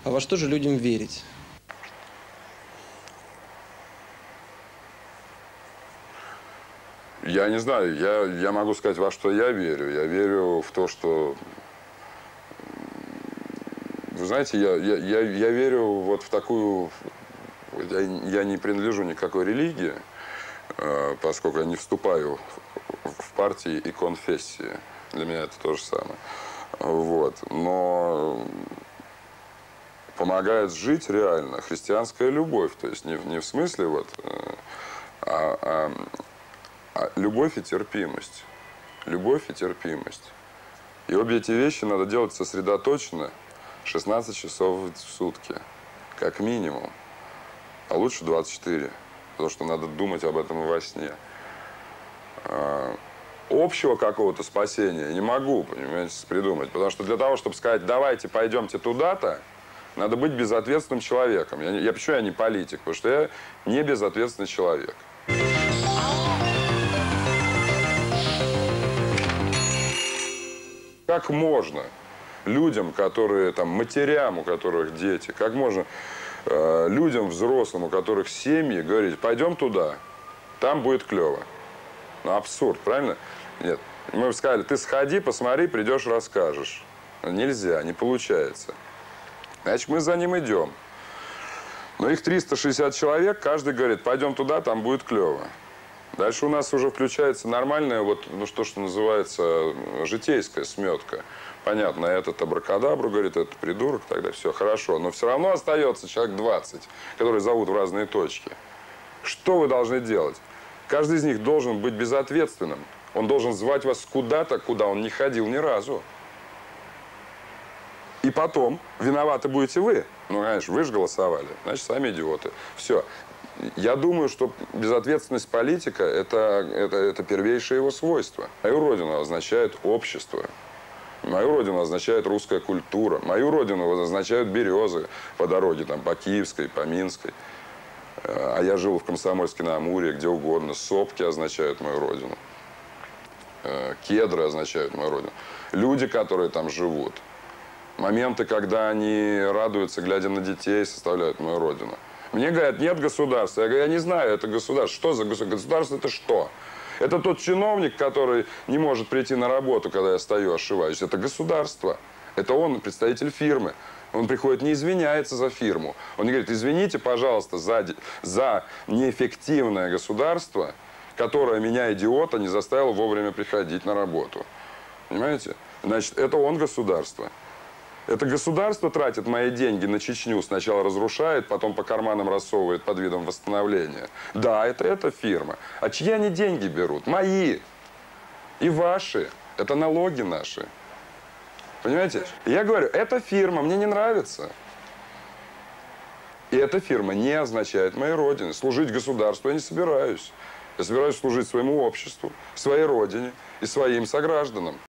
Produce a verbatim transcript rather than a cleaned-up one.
А во что же людям верить? Я не знаю, я, я могу сказать, во что я верю. Я верю в то, что... Вы знаете, я, я, я, я верю вот в такую... Я, я не принадлежу никакой религии, поскольку я не вступаю в партии и конфессии. Для меня это то же самое. Вот. Но помогает жить реально христианская любовь. То есть не, не в смысле вот... А, а, а любовь и терпимость. Любовь и терпимость. И обе эти вещи надо делать сосредоточенно шестнадцать часов в сутки. Как минимум. А лучше двадцать четыре. Потому что надо думать об этом и во сне. А, общего какого-то спасения я не могу, понимаете, придумать. Потому что для того, чтобы сказать, давайте пойдемте туда-то, надо быть безответственным человеком. Я, я, почему я не политик? Потому что я не безответственный человек. Как можно людям, которые, там, матерям, у которых дети, как можно э, людям взрослым, у которых семьи, говорить, пойдем туда, там будет клево. Ну, абсурд, правильно? Нет. Мы бы сказали, ты сходи, посмотри, придешь, расскажешь. Нельзя, не получается. Значит, мы за ним идем. Но их триста шестьдесят человек, каждый говорит, пойдем туда, там будет клево. Дальше у нас уже включается нормальная, вот, ну, что, что называется, житейская сметка. Понятно, этот абракадабру говорит, этот придурок, тогда все хорошо. Но все равно остается человек двадцать, которые зовут в разные точки. Что вы должны делать? Каждый из них должен быть безответственным. Он должен звать вас куда-то, куда он не ходил ни разу. И потом виноваты будете вы. Ну, конечно, вы же голосовали. Значит, сами идиоты. Все. Я думаю, что безответственность политика это, – это, это первейшее его свойство. Мою родину означает общество. Мою родину означает русская культура. Мою родину означают березы по дороге, там, по Киевской, по Минской. А я жил в Комсомольске-на-Амуре, где угодно. Сопки означают мою родину. Кедры означают мою родину. Люди, которые там живут. Моменты, когда они радуются, глядя на детей, составляют мою родину. Мне говорят, нет государства. Я говорю, я не знаю, это государство. Что за государство? Государство это что? Это тот чиновник, который не может прийти на работу, когда я стою, ошиваюсь. Это государство. Это он представитель фирмы. Он приходит, не извиняется за фирму. Он говорит, извините, пожалуйста, за, за неэффективное государство, которое меня, идиота, не заставило вовремя приходить на работу. Понимаете? Значит, это он государство. Это государство тратит мои деньги на Чечню, сначала разрушает, потом по карманам рассовывает под видом восстановления. Да, это эта фирма. А чьи они деньги берут? Мои. И ваши. Это налоги наши. Понимаете? Я говорю, эта фирма мне не нравится. И эта фирма не означает моей родины. Служить государству я не собираюсь. Я собираюсь служить своему обществу, своей родине и своим согражданам.